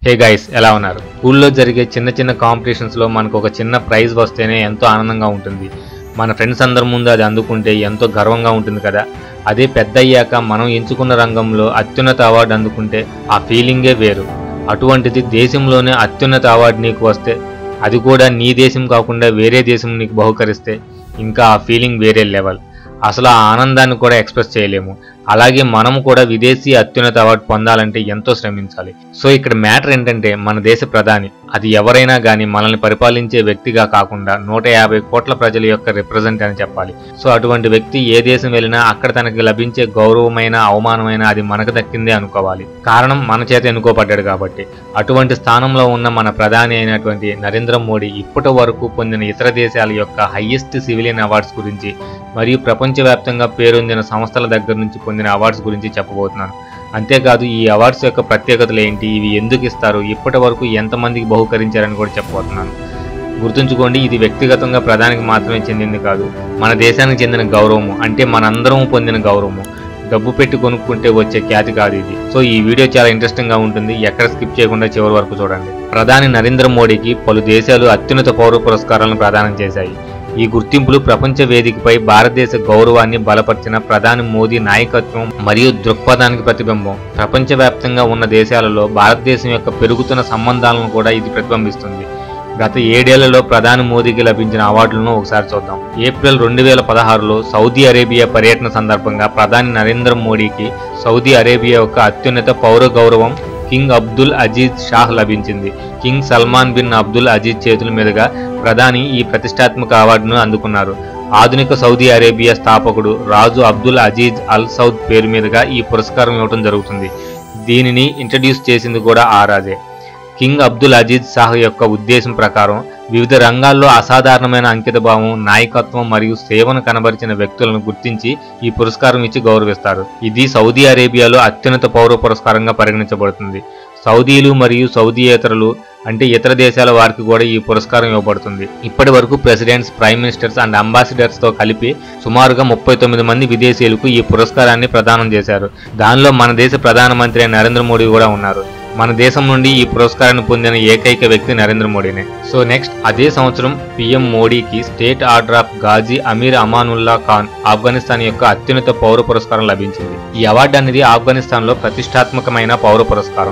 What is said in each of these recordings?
Hey guys, ఎలా ఉన్నారు? స్కూల్లో జరిగే చిన్న చిన్న కాంపిటీషన్స్లో మనకు ఒక చిన్న ప్రైజ్ వస్తేనే ఎంతో ఆనందంగా ఉంటుంది. మన ఫ్రెండ్స్ అందరి ముందు అది అందుకుంటే ఎంతో గర్వంగా ఉంటుంది కదా. అదే పెద్ద అయ్యాక మనం ఎంచుకున్న రంగంలో అత్యున్నత అవార్డు అందుకుంటే ఆ ఫీలింగే వేరు. అటువంటిది దేశంలోనే అత్యున్నత అవార్డు నీకు వస్తే, అది కూడా నీ దేశం కాకుండా వేరే దేశం నీకు బహుకరిస్తే ఇంకా ఆ ఫీలింగ్ వేరే లెవెల్. అసలు ఆ ఆనందాన్ని కూడా ఎక్స్ప్రెస్ చేయలేము. అలాగే మనం కూడా విదేశీ అత్యున్నత అవార్డు పొందాలంటే ఎంతో శ్రమించాలి. సో ఇక్కడ మ్యాటర్ ఏంటంటే, మన దేశ ప్రధాని అది ఎవరైనా కానీ మనల్ని పరిపాలించే వ్యక్తిగా కాకుండా 150 కోట్ల ప్రజల యొక్క రిప్రజెంట్ అని చెప్పాలి. సో అటువంటి వ్యక్తి ఏ దేశం వెళ్ళినా అక్కడ తనకి లభించే గౌరవమైన అవమానమైన అది మనకు దక్కిందే అనుకోవాలి. కారణం మన చేత ఎన్నుకోబడ్డాడు కాబట్టి. అటువంటి స్థానంలో ఉన్న మన ప్రధాని అయినటువంటి నరేంద్ర మోడీ ఇప్పటి వరకు పొందిన ఇతర దేశాల యొక్క హైయెస్ట్ సివిలియన్ అవార్డ్స్ గురించి మరియు ప్రపంచవ్యాప్తంగా పేరొందిన సంస్థల దగ్గర నుంచి పొందిన అవార్డ్స్ గురించి చెప్పబోతున్నాను. అంతేకాదు ఈ అవార్డ్స్ యొక్క ప్రత్యేకతలు ఏంటి, ఇవి ఎందుకు ఇస్తారు, ఇప్పటి వరకు ఎంతమందికి బహుకరించారని కూడా చెప్పబోతున్నాను. గుర్తుంచుకోండి, ఇది వ్యక్తిగతంగా ప్రధానికి మాత్రమే చెందింది కాదు, మన దేశానికి చెందిన గౌరవము, అంటే మనందరం పొందిన గౌరవము. డబ్బు పెట్టి కొనుక్కుంటే వచ్చే ఖ్యాతి కాదు ఇది. సో ఈ వీడియో చాలా ఇంట్రెస్టింగ్ గా ఉంటుంది, ఎక్కడ స్కిప్ చేయకుండా చివరి వరకు చూడండి. ప్రధాని నరేంద్ర మోడీకి పలు దేశాలు అత్యున్నత పౌర పురస్కారాలను ప్రదానం చేశాయి. ఈ గుర్తింపులు ప్రపంచ వేదికపై భారతదేశ గౌరవాన్ని బలపరిచిన ప్రధాని మోదీ నాయకత్వం మరియు దృక్పథానికి ప్రతిబింబం. ప్రపంచవ్యాప్తంగా ఉన్న దేశాలలో భారతదేశం యొక్క పెరుగుతున్న సంబంధాలను కూడా ఇది ప్రతిబింబిస్తుంది. గత 7 ఏళ్లలో ప్రధాని మోదీకి లభించిన అవార్డులను ఒకసారి చూద్దాం. ఏప్రిల్ 2016లో సౌదీ అరేబియా పర్యటన సందర్భంగా ప్రధాని నరేంద్ర మోడీకి సౌదీ అరేబియా యొక్క అత్యున్నత పౌర గౌరవం కింగ్ అబ్దుల్ అజీజ్ షాహ్ లభించింది. King Salman bin Abdul Aziz చేతుల మీదుగా ప్రధాని ఈ ప్రతిష్టాత్మక అవార్డును అందుకున్నారు. ఆధునిక సౌదీ అరేబియా స్థాపకుడు రాజు అబ్దుల్ అజీజ్ అల్ సౌద్ పేరు మీదుగా ఈ పురస్కారం ఇవ్వడం జరుగుతుంది. దీనిని ఇంట్రడ్యూస్ చేసింది కూడా ఆ రాజే. కింగ్ అబ్దుల్ అజీజ్ షాహ్ యొక్క ఉద్దేశం ప్రకారం వివిధ రంగాల్లో అసాధారణమైన అంకితభావం, నాయకత్వం మరియు సేవను కనబరిచిన వ్యక్తులను గుర్తించి ఈ పురస్కారం ఇచ్చి గౌరవిస్తారు. ఇది సౌదీ అరేబియాలో అత్యున్నత పౌర పురస్కారంగా పరిగణించబడుతుంది. సౌదీలు మరియు సౌదీయేతరులు అంటే ఇతర దేశాల వారికి కూడా ఈ పురస్కారం ఇవ్వబడుతుంది. ఇప్పటి వరకు presidents, prime ministers and ambassadors తో కలిపి సుమారుగా 39 మంది విదేశీయులకు ఈ పురస్కారాన్ని ప్రదానం చేశారు. దానిలో మన దేశ ప్రధానమంత్రి నరేంద్ర మోడీ కూడా ఉన్నారు. మన దేశం నుండి ఈ పురస్కారాన్ని పొందిన ఏకైక వ్యక్తి నరేంద్ర మోడీనే. సో నెక్స్ట్, అదే సంవత్సరం పిఎం మోడీకి State Order of Ghazi Amir Amanullah Khan Afghanistan యొక్క అత్యున్నత పౌర పురస్కారం లభించింది. ఈ అవార్డు అనేది ఆఫ్ఘనిస్తాన్ లో ప్రతిష్టాత్మకమైన పౌర పురస్కారం.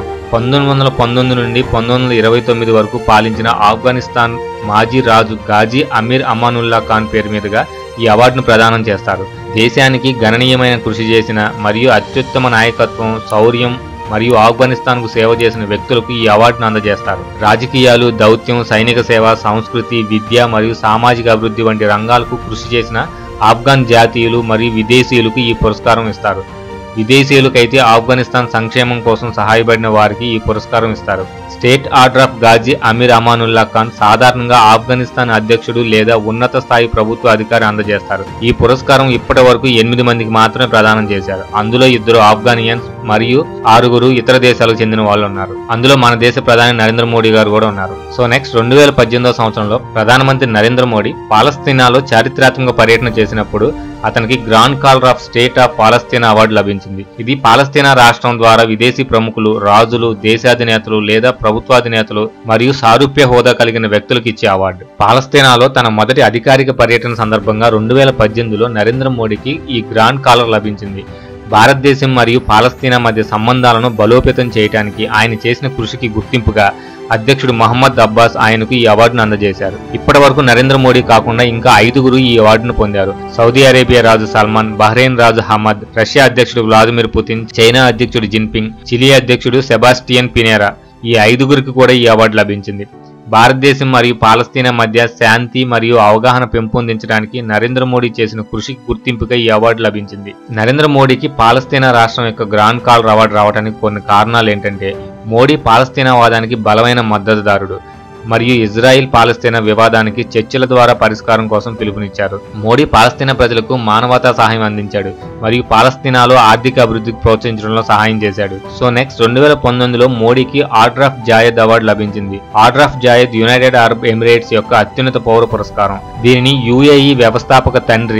1919 నుండి 1929 వరకు పాలించిన ఆఫ్ఘనిస్తాన్ మాజీ రాజు గాజీ అమీర్ అమానుల్లా ఖాన్ పేరు మీదుగా ఈ అవార్డును ప్రదానం చేస్తారు. దేశానికి గణనీయమైన కృషి చేసిన మరియు అత్యుత్తమ నాయకత్వం, శౌర్యం మరియు ఆఫ్ఘనిస్తాన్కు సేవ చేసిన వ్యక్తులకు ఈ అవార్డును అందజేస్తారు. రాజకీయాలు, దౌత్యం, సైనిక సేవ, సంస్కృతి, విద్య మరియు సామాజిక అభివృద్ధి వంటి రంగాలకు కృషి చేసిన ఆఫ్ఘన్ జాతీయులు మరియు విదేశీయులకు ఈ పురస్కారం ఇస్తారు. విదేశీయులకైతే ఆఫ్ఘనిస్తాన్ సంక్షేమం కోసం సహాయపడిన వారికి ఈ పురస్కారం ఇస్తారు. State Order of Ghazi Amir Amanullah Khan సాధారణంగా ఆఫ్ఘనిస్తాన్ అధ్యక్షుడు లేదా ఉన్నత స్థాయి ప్రభుత్వ అధికారి అందజేస్తారు. ఈ పురస్కారం ఇప్పటి వరకు 8 మందికి మాత్రమే ప్రదానం చేశారు. అందులో 2 ఆఫ్ఘనియన్స్ మరియు 6 ఇతర దేశాలకు చెందిన వాళ్ళు ఉన్నారు. అందులో మన దేశ ప్రధాని నరేంద్ర మోడీ గారు కూడా ఉన్నారు. సో నెక్స్ట్, 2018వ సంవత్సరంలో ప్రధానమంత్రి నరేంద్ర మోడీ పాలస్తీనాలో చారిత్రాత్మక పర్యటన చేసినప్పుడు అతనికి Grand Collar of State of Palestine award లభించింది. ఇది పాలస్తీనా రాష్ట్రం ద్వారా విదేశీ ప్రముఖులు, రాజులు, దేశాధినేతలు లేదా ప్రభుత్వాధినేతలు మరియు సారూప్య హోదా కలిగిన వ్యక్తులకు ఇచ్చే అవార్డు. పాలస్తీనాలో తన మొదటి అధికారిక పర్యటన సందర్భంగా 2018లో నరేంద్ర మోడీకి ఈ గ్రాండ్ కాలర్ లభించింది. భారతదేశం మరియు పాలస్తీనా మధ్య సంబంధాలను బలోపేతం చేయడానికి ఆయన చేసిన కృషికి గుర్తింపుగా అధ్యక్షుడు మహమ్మద్ అబ్బాస్ ఆయనకు ఈ అవార్డును అందజేశారు. ఇప్పటి వరకు నరేంద్ర మోడీ కాకుండా ఇంకా 5 ఈ అవార్డును పొందారు. సౌదీ అరేబియా రాజు సల్మాన్, బహ్రెయిన్ రాజు హమద్, రష్యా అధ్యక్షుడు వ్లాదిమిర్ పుతిన్, చైనా అధ్యక్షుడు జిన్పింగ్, చిలీ అధ్యక్షుడు సెబాస్టియన్ పినేరా, ఈ 5 కూడా ఈ అవార్డు లభించింది. భారతదేశం మరియు పాలస్తీనా మధ్య శాంతి మరియు అవగాహన పెంపొందించడానికి నరేంద్ర మోడీ చేసిన కృషికి గుర్తింపుగా ఈ అవార్డు లభించింది. నరేంద్ర మోడీకి పాలస్తీనా రాష్ట్రం యొక్క గ్రాండ్ కాలర్ అవార్డు రావడానికి కొన్ని కారణాలు ఏంటంటే, మోడీ పాలస్తీనా వాదానికి బలమైన మద్దతుదారుడు మరియు ఇజ్రాయిల్ పాలస్తీనా వివాదానికి చర్చల ద్వారా పరిష్కారం కోసం పిలుపునిచ్చారు. మోడీ పాలస్తీనా ప్రజలకు మానవతా సహాయం అందించాడు మరియు పాలస్తీనాలో ఆర్థిక అభివృద్ధికి ప్రోత్సహించడంలో సహాయం చేశాడు. సో నెక్స్ట్, 2019లో మోడీకి ఆర్డర్ ఆఫ్ జాయద్ అవార్డు లభించింది. Order of Zayed United Arab Emirates యొక్క అత్యున్నత పౌర పురస్కారం. దీనిని యుఏఈ వ్యవస్థాపక తండ్రి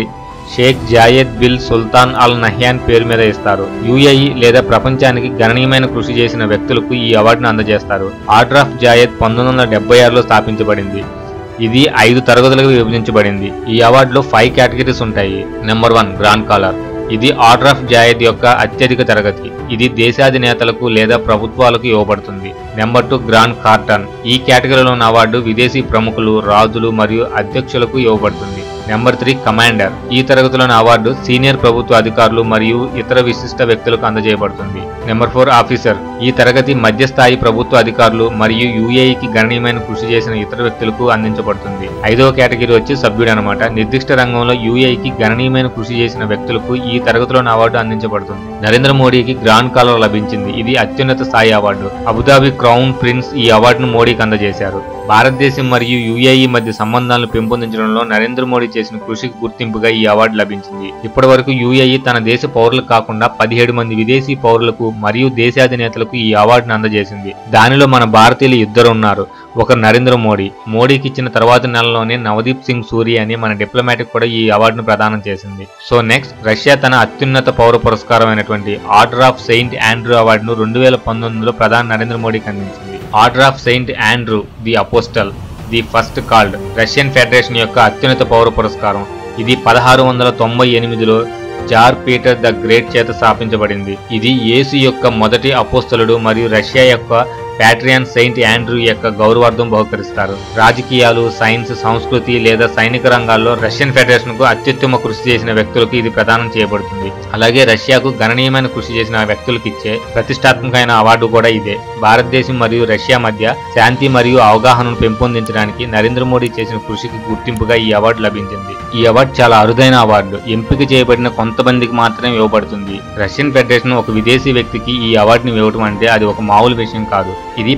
Sheikh Zayed bin Sultan Al Nahyan పేరు మీద ఇస్తారు. యుఏఈ లేదా ప్రపంచానికి గణనీయమైన కృషి చేసిన వ్యక్తులకు ఈ అవార్డును అందజేస్తారు. ఆర్డర్ ఆఫ్ జాయెద్ 1976లో స్థాపించబడింది. ఇది 5 తరగతులుగా విభజించబడింది. ఈ అవార్డులో 5 కేటగిరీస్ ఉంటాయి. Number 1 grand collar. ఇది ఆర్డర్ ఆఫ్ జాయెద్ యొక్క అత్యధిక తరగతి. ఇది దేశాధినేతలకు లేదా ప్రభుత్వాలకు ఇవ్వబడుతుంది. Number 2 grand cordon. ఈ కేటగిరీలోని అవార్డు విదేశీ ప్రముఖులు, రాజులు మరియు అధ్యక్షులకు ఇవ్వబడుతుంది. Number 3 commander. ఈ తరగతిలోని అవార్డు సీనియర్ ప్రభుత్వ అధికారులు మరియు ఇతర విశిష్ట వ్యక్తులకు అందజేయబడుతుంది. Number 4 officer. ఈ తరగతి మధ్యస్థాయి ప్రభుత్వ అధికారులు మరియు యుఏఈకి గణనీయమైన కృషి చేసిన ఇతర వ్యక్తులకు అందించబడుతుంది. 5వ కేటగిరీ వచ్చి సభ్యుడు అనమాట. నిర్దిష్ట రంగంలో యుఏఈకి గణనీయమైన కృషి చేసిన వ్యక్తులకు ఈ తరగతిలోని అవార్డు అందించబడుతుంది. నరేంద్ర మోడీకి గ్రాండ్ కాలర్ లభించింది. ఇది అత్యున్నత స్థాయి అవార్డు. అబుదాబి క్రౌన్ ప్రిన్స్ ఈ అవార్డును మోడీకి అందజేశారు. భారతదేశం మరియు యుఏఈ మధ్య సంబంధాలను పెంపొందించడంలో నరేంద్ర మోడీ చేసిన కృషికి గుర్తింపుగా ఈ అవార్డు లభించింది. ఇప్పటి వరకు యుఏఈ తన దేశ పౌరులకు కాకుండా 17 మంది విదేశీ పౌరులకు మరియు దేశాధినేతలకు ఈ అవార్డును అందజేసింది. దానిలో మన భారతీయులు 2 ఉన్నారు. ఒకరు నరేంద్ర మోడీ. మోడీకి ఇచ్చిన తర్వాతి నెలలోనే నవదీప్ సింగ్ సూరి అని మన డిప్లొమాటిక్ కూడా ఈ అవార్డును ప్రదానం చేసింది. సో నెక్స్ట్, రష్యా తన అత్యున్నత పౌర పురస్కారం అయినటువంటి ఆర్డర్ ఆఫ్ సెయింట్ ఆండ్రూ అవార్డును 2019లో ప్రధాని నరేంద్ర మోడీకి అందించింది. Order of Saint Andrew the Apostle the First Called Russian Federation యొక్క అత్యున్నత పౌర పురస్కారం. ఇది 1698లో జార్ పీటర్ ద గ్రేట్ చేత స్థాపించబడింది. ఇది యేసు యొక్క మొదటి అపోస్తలుడు మరియు రష్యా యొక్క ప్యాట్రియన్ సెయింట్ ఆండ్రూ యొక్క గౌరవార్థం బహుకరిస్తారు. రాజకీయాలు, సైన్స్, సంస్కృతి లేదా సైనిక రంగాల్లో రష్యన్ ఫెడరేషన్ కు అత్యుత్తమ కృషి చేసిన వ్యక్తులకు ఇది ప్రదానం చేయబడుతుంది. అలాగే రష్యాకు గణనీయమైన కృషి చేసిన వ్యక్తులకు ఇచ్చే ప్రతిష్టాత్మకమైన అవార్డు కూడా ఇదే. భారతదేశం మరియు రష్యా మధ్య శాంతి మరియు అవగాహనను పెంపొందించడానికి నరేంద్ర మోడీ చేసిన కృషికి గుర్తింపుగా ఈ అవార్డు లభించింది. ఈ అవార్డు చాలా అరుదైన అవార్డు. ఎంపిక చేయబడిన కొంతమందికి మాత్రమే ఇవ్వబడుతుంది. రష్యన్ ఫెడరేషన్ ఒక విదేశీ వ్యక్తికి ఈ అవార్డుని ఇవ్వడం అంటే అది ఒక మామూలు విషయం కాదు. ఇది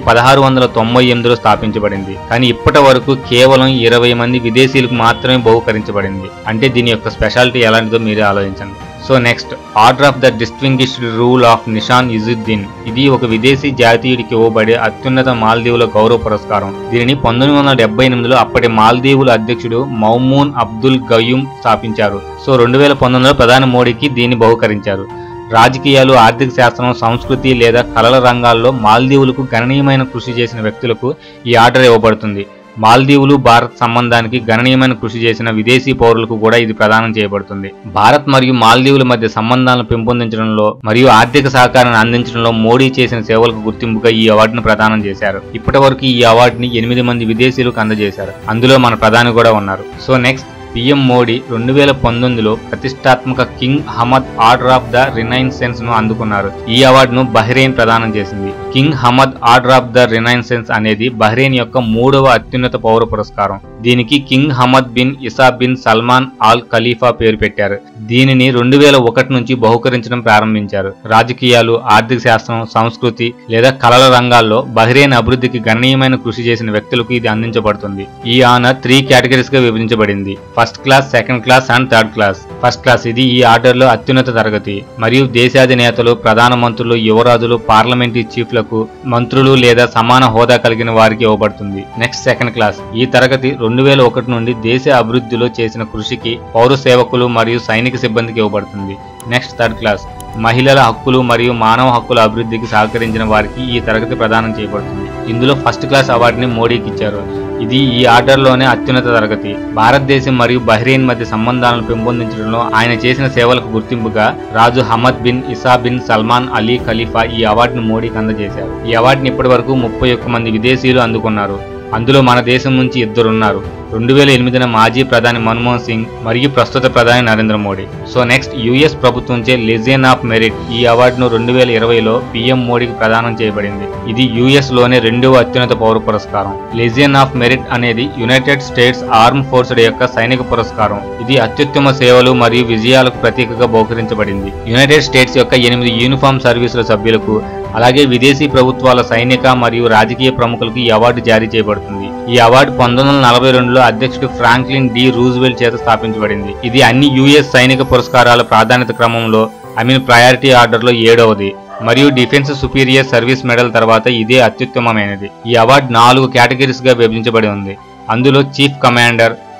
1698లో స్థాపించబడింది. కానీ ఇప్పటి వరకు కేవలం 20 మంది విదేశీయులకు మాత్రమే బహుకరించబడింది. అంటే దీని యొక్క స్పెషాలిటీ ఎలాంటిదో మీరే ఆలోచించండి. So next, order of the distinguished rule of Nishan Izzuddin. ఇది ఒక విదేశీ జాతీయుడికి ఇవ్వబడే అత్యున్నత మాల్దీవుల గౌరవ పురస్కారం. దీనిని 1978లో అప్పటి మాల్దీవుల అధ్యక్షుడు మౌమూన్ అబ్దుల్ గయూమ్ స్థాపించారు. సో 2019లో ప్రధాని మోడీకి దీన్ని బహుకరించారు. రాజకీయాలు, ఆర్థిక శాస్త్రం, సంస్కృతి లేదా కళల రంగాల్లో మాల్దీవులకు గణనీయమైన కృషి చేసిన వ్యక్తులకు ఈ ఆర్డర్ ఇవ్వబడుతుంది. మాల్దీవులు భారత్ సంబంధానికి గణనీయమైన కృషి చేసిన విదేశీ పౌరులకు కూడా ఇది ప్రదానం చేయబడుతుంది. భారత్ మరియు మాల్దీవుల మధ్య సంబంధాలను పెంపొందించడంలో మరియు ఆర్థిక సహకారాన్ని అందించడంలో మోడీ చేసిన సేవలకు గుర్తింపుగా ఈ అవార్డును ప్రదానం చేశారు. ఇప్పటి వరకు ఈ అవార్డుని 8 మంది విదేశీయులకు అందజేశారు. అందులో మన ప్రధాని కూడా ఉన్నారు. సో నెక్స్ట్, పిఎం మోడీ 2019లో ప్రతిష్టాత్మక king Hamad order of the renaissance ను అందుకున్నారు. ఈ అవార్డును బహ్రెయిన్ ప్రదానం చేసింది. King Hamad order of the renaissance అనేది బహ్రెయిన్ యొక్క 3వ అత్యున్నత పౌర పురస్కారం. దీనికి king Hamad bin Isa bin Salman Al Khalifa పేరు పెట్టారు. దీనిని 2001 నుంచి బహుకరించడం ప్రారంభించారు. రాజకీయాలు, ఆర్థిక శాస్త్రం, సంస్కృతి లేదా కళల రంగాల్లో బహ్రెయిన్ అభివృద్ధికి గణనీయమైన కృషి చేసిన వ్యక్తులకు ఇది అందించబడుతుంది. ఈ ఆనర్ 3 కేటగిరీస్ గా విభజించబడింది. First class, second class and third class. First class ఇది ఈ ఆర్డర్లో అత్యున్నత తరగతి మరియు దేశాధినేతలు, ప్రధానమంత్రులు, యువరాజులు, పార్లమెంటరీ చీఫ్లకు, మంత్రులు లేదా సమాన హోదా కలిగిన వారికి ఇవ్వబడుతుంది. Next second class. ఈ తరగతి 2001 నుండి దేశ అభివృద్ధిలో చేసిన కృషికి పౌర సేవకులు మరియు సైనిక సిబ్బందికి ఇవ్వబడుతుంది. Next third class. మహిళల హక్కులు మరియు మానవ హక్కుల అభివృద్ధికి సహకరించిన వారికి ఈ తరగతి ప్రదానం చేయబడుతుంది. ఇందులో ఫస్ట్ క్లాస్ అవార్డుని మోడీకి ఇచ్చారు. ఇది ఈ ఆర్డర్లోనే అత్యున్నత తరగతి. భారతదేశం మరియు బహ్రెయిన్ మధ్య సంబంధాలను పెంపొందించడంలో ఆయన చేసిన సేవలకు గుర్తింపుగా రాజు Hamad bin Isa bin Salman Ali Khalifa ఈ అవార్డును మోడీకి అందజేశారు. ఈ అవార్డుని ఇప్పటి వరకు 31 మంది విదేశీయులు అందుకున్నారు. అందులో మన దేశం నుంచి 2 ఉన్నారు. 2008 మాజీ ప్రధాని మన్మోహన్ సింగ్ మరియు ప్రస్తుత ప్రధాని Narendra Modi. So next, US ప్రభుత్వంచే లెజియన్ ఆఫ్ మెరిట్. ఈ అవార్డును 2020లో పిఎం మోడీకి ప్రదానం చేయబడింది. ఇది యుఎస్ లోనే 2వ అత్యున్నత పౌర పురస్కారం. లెజియన్ ఆఫ్ మెరిట్ అనేది యునైటెడ్ స్టేట్స్ ఆర్మ్ ఫోర్స్డ్ యొక్క సైనిక పురస్కారం. ఇది అత్యుత్తమ సేవలు మరియు విజయాలకు ప్రతీకగా బహుకరించబడింది. యునైటెడ్ స్టేట్స్ యొక్క 8 యూనిఫామ్ సర్వీసుల సభ్యులకు, అలాగే విదేశీ ప్రభుత్వాల సైనిక మరియు రాజకీయ ప్రముఖులకు ఈ అవార్డు జారీ చేయబడుతుంది. ఈ అవార్డు 1942లో అధ్యక్షుడు ఫ్రాంక్లిన్ డి రూజ్వెల్ట్ చేత స్థాపించబడింది. ఇది అన్ని యుఎస్ సైనిక పురస్కారాల ప్రాధాన్యత క్రమంలో ప్రయారిటీ ఆర్డర్లో 7వది మరియు డిఫెన్స్ సుపీరియర్ సర్వీస్ మెడల్ తర్వాత ఇదే అత్యుత్తమమైనది. ఈ అవార్డు 4 కేటగిరీస్ గా విభజించబడి ఉంది. అందులో చీఫ్ కమాండర్,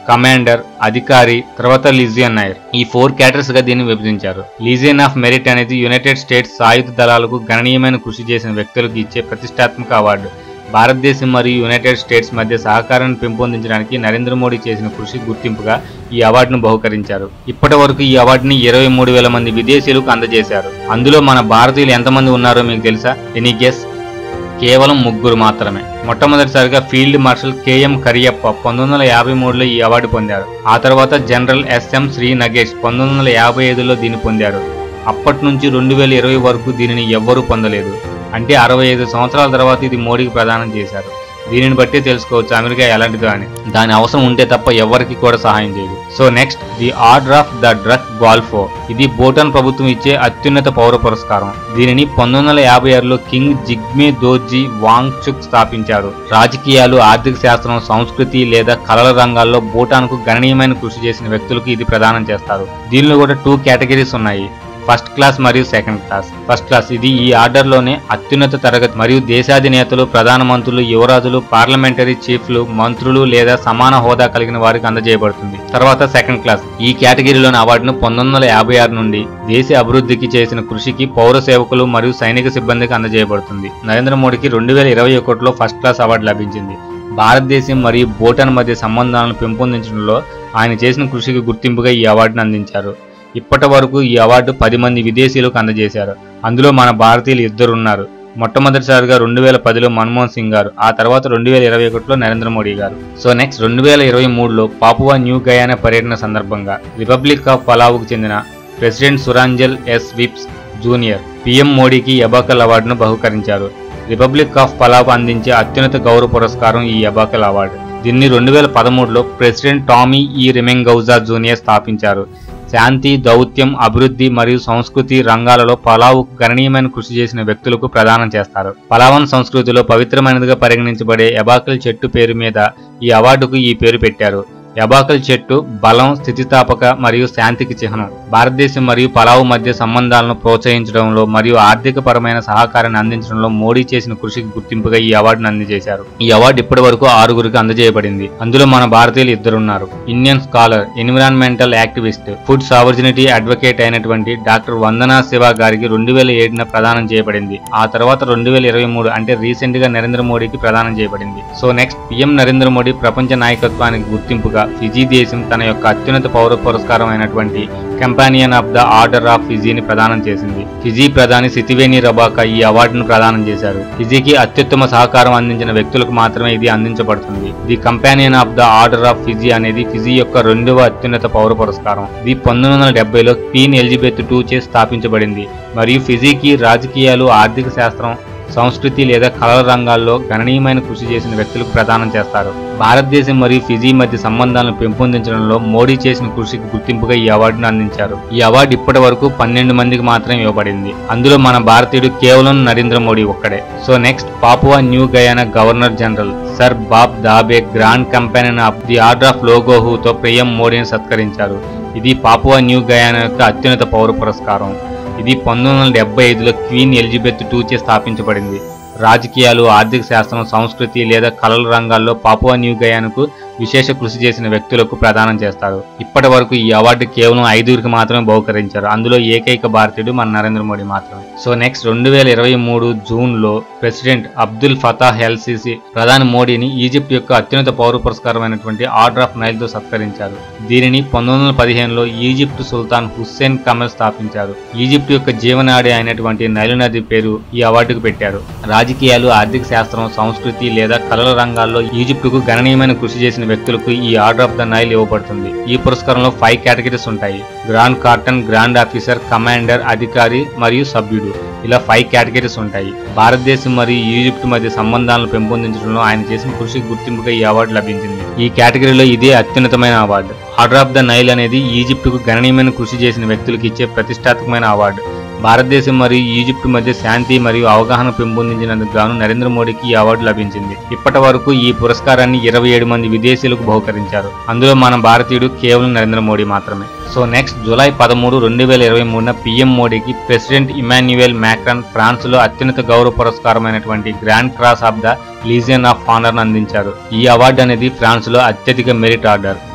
కమాండర్, అధికారి, తర్వాత లీజియనైర్. ఈ 4 కేటగిరీస్ గా దీన్ని విభజించారు. లీజియన్ ఆఫ్ మెరిట్ అనేది యునైటెడ్ స్టేట్స్ సాయుధ దళాలకు గణనీయమైన కృషి చేసిన వ్యక్తులకు ఇచ్చే ప్రతిష్టాత్మక అవార్డు. భారతదేశం మరియు యునైటెడ్ స్టేట్స్ మధ్య సహకారాన్ని పెంపొందించడానికి నరేంద్ర మోడీ చేసిన కృషి గుర్తింపుగా ఈ అవార్డును బహుకరించారు. ఇప్పటి వరకు ఈ అవార్డుని 23,000 మంది విదేశీయులకు అందజేశారు. అందులో మన భారతీయులు ఎంతమంది ఉన్నారో మీకు తెలుసా? Any guess? కేవలం 3 మాత్రమే. మొట్టమొదటిసారిగా ఫీల్డ్ మార్షల్ కెఎం కరియప్ప 1953లో ఈ అవార్డు పొందారు. ఆ తర్వాత జనరల్ ఎస్ఎం శ్రీ నగేష్ 1955లో దీన్ని పొందారు. అప్పటి నుంచి 2020 వరకు దీనిని ఎవ్వరూ పొందలేదు. అంటే 65 సంవత్సరాల తర్వాత ఇది మోడీకి ప్రదానం చేశారు. దీనిని బట్టి తెలుసుకోవచ్చు అమెరికా ఎలాంటిదో అని. దాని అవసరం ఉంటే తప్ప ఎవరికి కూడా సహాయం చేయదు. So next, the order of the Druk Gyalpo. ఇది భూటాన్ ప్రభుత్వం ఇచ్చే అత్యున్నత పౌర పురస్కారం. దీనిని 1956లో కింగ్ జిగ్మే దోర్జీ వాంగ్చుక్ స్థాపించారు. రాజకీయాలు, ఆర్థిక శాస్త్రం, సంస్కృతి లేదా కళల రంగాల్లో భూటాన్కు గణనీయమైన కృషి చేసిన వ్యక్తులకు ఇది ప్రదానం చేస్తారు. దీనిలో కూడా 2 కేటగిరీస్ ఉన్నాయి, ఫస్ట్ క్లాస్ మరియు సెకండ్ క్లాస్. ఫస్ట్ క్లాస్ ఇది ఈ ఆర్డర్లోనే అత్యున్నత తరగతి మరియు దేశాధినేతలు, ప్రధానమంత్రులు, యువరాజులు, పార్లమెంటరీ చీఫ్లు, మంత్రులు లేదా సమాన హోదా కలిగిన వారికి అందజేయబడుతుంది. తర్వాత సెకండ్ క్లాస్. ఈ కేటగిరీలోని అవార్డును 1956 నుండి దేశ అభివృద్ధికి చేసిన కృషికి పౌర సేవకులు మరియు సైనిక సిబ్బందికి అందజేయబడుతుంది. నరేంద్ర మోడీకి 2021లో ఫస్ట్ క్లాస్ అవార్డు లభించింది. భారతదేశం మరియు భూటాన్ మధ్య సంబంధాలను పెంపొందించడంలో ఆయన చేసిన కృషికి గుర్తింపుగా ఈ అవార్డును అందించారు. ఇప్పటి వరకు ఈ అవార్డు 10 మంది విదేశీయులకు అందజేశారు. అందులో మన భారతీయులు 2 ఉన్నారు. మొట్టమొదటిసారిగా 2010లో మన్మోహన్ సింగ్ గారు, ఆ తర్వాత 2021లో నరేంద్ర మోడీ గారు. సో నెక్స్ట్, 2023లో పాపువా న్యూ గయానా పర్యటన సందర్భంగా రిపబ్లిక్ ఆఫ్ పలావుకు చెందిన president Surangel S Whipps junior PM మోడీకి ఎబాకల్ అవార్డును బహుకరించారు. రిపబ్లిక్ ఆఫ్ పలావ్ అందించే అత్యున్నత గౌరవ పురస్కారం ఈ ఎబాకల్ అవార్డు. దీన్ని 2013లో ప్రెసిడెంట్ టామీ ఈ రెమెంగౌజా జూనియర్ స్థాపించారు. శాంతి, దౌత్యం, అభివృద్ధి మరియు సంస్కృతి రంగాలలో పలావుకు గణనీయమైన కృషి చేసిన వ్యక్తులకు ప్రదానం చేస్తారు. పలావన్ సంస్కృతిలో పవిత్రమైనదిగా పరిగణించబడే ఎబాకల్ చెట్టు పేరు మీద ఈ అవార్డుకు ఈ పేరు పెట్టారు. ఎబాకల్ చెట్టు బలం, స్థితిస్థాపక మరియు శాంతికి చిహ్నం. భారతదేశం మరియు పలావు మధ్య సంబంధాలను ప్రోత్సహించడంలో మరియు ఆర్థిక పరమైన సహకారాన్ని అందించడంలో మోడీ చేసిన కృషికి గుర్తింపుగా ఈ అవార్డును అందజేశారు. ఈ అవార్డు ఇప్పటి వరకు 6గురికి అందజేయబడింది. అందులో మన భారతీయులు 2 ఉన్నారు. Indian scholar, environmental activist, food sovereignty advocate అయినటువంటి డాక్టర్ వందనా శివ గారికి 2007న ప్రదానం చేయబడింది. ఆ తర్వాత 2023 అంటే రీసెంట్ గా నరేంద్ర మోడీకి ప్రదానం చేయబడింది. So next, PM Narendra Modi ప్రపంచ నాయకత్వానికి గుర్తింపుగా ఫిజీ దేశం తన యొక్క అత్యున్నత పౌర పురస్కారం అయినటువంటి companion of the order of ఫిజీని ప్రదానం చేసింది. ఫిజీ ప్రధాని సితివేని రబాకా ఈ అవార్డును ప్రదానం చేశారు. ఫిజీకి అత్యుత్తమ సహకారం అందించిన వ్యక్తులకు మాత్రమే ఇది అందించబడుతుంది. The companion of the order of Fiji అనేది ఫిజీ యొక్క 2వ అత్యున్నత పౌర పురస్కారం. ఇది 1970లో క్వీన్ ఎలిజబెత్ II చే స్థాపించబడింది మరియు ఫిజీకి రాజకీయాలు, ఆర్థిక శాస్త్రం, సంస్కృతి లేదా కళల రంగాల్లో గణనీయమైన కృషి చేసిన వ్యక్తులకు ప్రదానం చేస్తారు. భారతదేశం మరియు ఫిజీ మధ్య సంబంధాలను పెంపొందించడంలో మోడీ చేసిన కృషికి గుర్తింపుగా ఈ అవార్డును అందించారు. ఈ అవార్డు ఇప్పటి వరకు 12 మందికి మాత్రమే ఇవ్వబడింది. అందులో మన భారతీయుడు కేవలం నరేంద్ర మోడీ ఒక్కడే. So next, Papua New Guinea governor general sir Bob Dadae grand companion of the order of లోగోహుతో పిఎం మోడీని సత్కరించారు. ఇది పాపువా న్యూ గయానా యొక్క అత్యున్నత పౌర పురస్కారం. ఇది 1975లో క్వీన్ ఎలిజబెత్ II చే స్థాపించబడింది. రాజకీయాలు, ఆర్థిక శాస్త్రం, సంస్కృతి లేదా కళల రంగాల్లో పాపువా న్యూ గయానాకు విశేష కృషి చేసిన వ్యక్తులకు ప్రదానం చేస్తారు. ఇప్పటి వరకు ఈ అవార్డు కేవలం 5గురికి మాత్రమే బహుకరించారు. అందులో ఏకైక భారతీయుడు మన నరేంద్ర మోడీ మాత్రమే. సో నెక్స్ట్, 2023 జూన్లో president Abdul Fattah El Sisi ప్రధాని మోడీని ఈజిప్ట్ యొక్క అత్యున్నత పౌర పురస్కారమైనటువంటి ఆర్డర్ ఆఫ్ నైల్ తో సత్కరించారు. దీనిని 1915లో ఈజిప్ట్ సుల్తాన్ హుస్సేన్ కమల్ స్థాపించారు. ఈజిప్ట్ యొక్క జీవనాడి అయినటువంటి నైలు నది పేరు ఈ అవార్డుకు పెట్టారు. రాజకీయాలు, ఆర్థిక శాస్త్రం, సంస్కృతి లేదా కళల రంగాల్లో ఈజిప్టుకు గణనీయమైన కృషి చేసిన వ్యక్తులకు ఈ ఆర్డర్ ఆఫ్ ద నైల్ ఇవ్వబడుతుంది. ఈ పురస్కారంలో 5 కేటగిరీస్ ఉంటాయి. Grand cordon, grand officer, commander, అధికారి మరియు సభ్యుడు. ఇలా 5 కేటగిరీస్ ఉంటాయి. భారతదేశం మరియు ఈజిప్ట్ మధ్య సంబంధాలను పెంపొందించడంలో ఆయన చేసిన కృషికి గుర్తింపుగా ఈ అవార్డు లభించింది. ఈ కేటగిరీలో ఇదే అత్యున్నతమైన award. Order of the Nile అనేది ఈజిప్టుకు గణనీయమైన కృషి చేసిన వ్యక్తులకు ఇచ్చే ప్రతిష్టాత్మకమైన అవార్డు. భారతదేశం మరియు ఈజిప్ట్ మధ్య శాంతి మరియు అవగాహన పెంపొందించినందుకు గాను నరేంద్ర మోడీకి ఈ అవార్డు లభించింది. ఇప్పటి వరకు ఈ పురస్కారాన్ని 27 మంది విదేశీయులకు బహుకరించారు. అందులో మన భారతీయుడు కేవలం నరేంద్ర మోడీ మాత్రమే. సో నెక్స్ట్, జూలై 13, 2023న పిఎం మోడీకి ప్రెసిడెంట్ ఇమాన్యుయల్ మ్యాక్రాన్ ఫ్రాన్స్ లో అత్యున్నత గౌరవ పురస్కారమైనటువంటి grand cross of the legion of honour అందించారు. ఈ అవార్డు అనేది ఫ్రాన్స్ లో అత్యధిక మెరిట్ ఆర్డర్.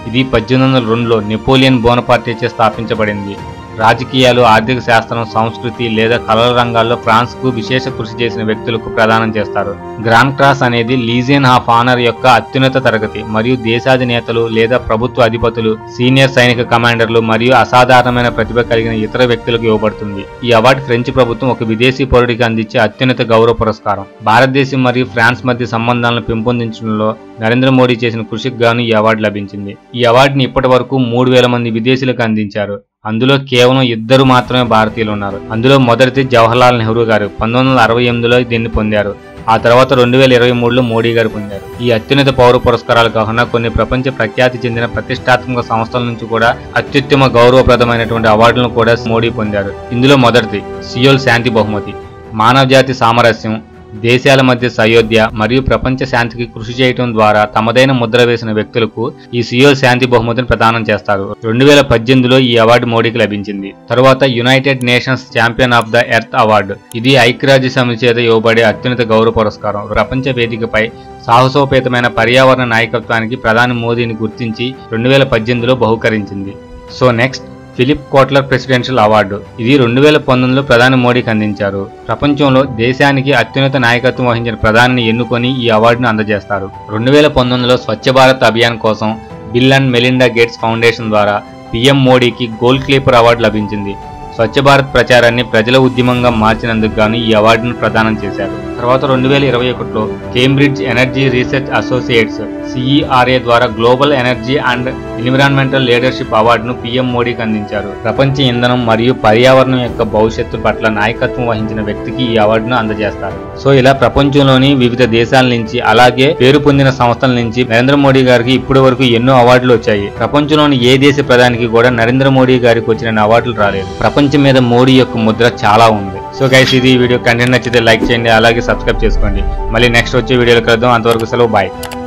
ఇది 1802లో నెపోలియన్ బోనపార్టే చే స్థాపించబడింది. రాజకీయాలు, ఆర్థిక శాస్త్రం, సంస్కృతి లేదా కళల రంగాల్లో ఫ్రాన్స్కు విశేష కృషి చేసిన వ్యక్తులకు ప్రదానం చేస్తారు. గ్రాండ్ క్రాస్ అనేది లీజియన్ ఆఫ్ ఆనర్ యొక్క అత్యున్నత తరగతి మరియు దేశాధినేతలు లేదా ప్రభుత్వ అధిపతులు, సీనియర్ సైనిక కమాండర్లు మరియు అసాధారణమైన ప్రతిభ కలిగిన ఇతర వ్యక్తులకు ఇవ్వబడుతుంది. ఈ అవార్డు ఫ్రెంచ్ ప్రభుత్వం ఒక విదేశీ పౌరుడికి అందించే అత్యున్నత గౌరవ పురస్కారం. భారతదేశం మరియు ఫ్రాన్స్ మధ్య సంబంధాలను పెంపొందించడంలో నరేంద్ర మోడీ చేసిన కృషికి గాను ఈ అవార్డు లభించింది. ఈ అవార్డుని ఇప్పటి వరకు 3000 మంది విదేశీయులకు అందించారు. అందులో కేవలం 2 మాత్రమే భారతీయులు ఉన్నారు. అందులో మొదటిది జవహర్లాల్ నెహ్రూ గారు 1968లో దీన్ని పొందారు. ఆ తర్వాత 2023లో మోడీ గారు పొందారు. ఈ అత్యున్నత పౌర పురస్కారాలు కాకుండా కొన్ని ప్రపంచ ప్రఖ్యాతి చెందిన ప్రతిష్టాత్మక సంస్థల నుంచి కూడా అత్యుత్తమ గౌరవప్రదమైనటువంటి అవార్డులను కూడా మోడీ పొందారు. ఇందులో మొదటిది సియోల్ శాంతి బహుమతి. మానవజాతి సామరస్యం, దేశాల మధ్య సయోధ్య మరియు ప్రపంచ శాంతికి కృషి చేయడం ద్వారా తమదైన ముద్ర వేసిన వ్యక్తులకు ఈ సియోల్ శాంతి బహుమతిని ప్రదానం చేస్తారు. 2018లో ఈ అవార్డు మోడీకి లభించింది. తరువాత United Nations champion of the earth award. ఇది ఐక్యరాజ్య సమితి చేత ఇవ్వబడే అత్యున్నత గౌరవ పురస్కారం. ప్రపంచ వేదికపై సాహసోపేతమైన పర్యావరణ నాయకత్వానికి ప్రధాని మోదీని గుర్తించి 2018లో బహుకరించింది. So next Philip Kotler presidential award. ఇది 2019లో ప్రధాని మోడీకి అందించారు. ప్రపంచంలో దేశానికి అత్యున్నత నాయకత్వం వహించిన ప్రధానిని ఎన్నుకొని ఈ అవార్డును అందజేస్తారు. 2019లో స్వచ్ఛ భారత్ అభియాన్ కోసం Bill and Melinda Gates foundation ద్వారా పీఎం మోడీకి గోల్డ్ క్లీపర్ అవార్డు లభించింది. స్వచ్ఛ భారత్ ప్రచారాన్ని ప్రజల ఉద్యమంగా మార్చినందుకు గాను ఈ అవార్డును ప్రదానం చేశారు. తర్వాత 2021లో Cambridge energy research associates CERA ద్వారా global energy and environmental leadership అవార్డును పీఎం మోడీకి అందించారు. ప్రపంచ ఇంధనం మరియు పర్యావరణం యొక్క భవిష్యత్తు పట్ల నాయకత్వం వహించిన వ్యక్తికి ఈ అవార్డును అందజేస్తారు. సో ఇలా ప్రపంచంలోని వివిధ దేశాల నుంచి అలాగే పేరు పొందిన సంస్థల నుంచి నరేంద్ర మోడీ గారికి ఇప్పటి వరకు ఎన్నో అవార్డులు వచ్చాయి. ప్రపంచంలోని ఏ దేశ ప్రధానికి కూడా నరేంద్ర మోడీ గారికి వచ్చిన అవార్డులు రాలేదు. ప్రపంచం మీద మోడీ యొక్క ముద్ర చాలా ఉంది. సో గైస్, ఇది వీడియో కంటెంట్ నచ్చితే లైక్ చేయండి, అలాగే సబ్స్క్రైబ్ చేసుకోండి. మళ్ళీ నెక్స్ట్ వచ్చే వీడియోలో కలుద్దాం. అంతవరకు సెలవు, బాయ్.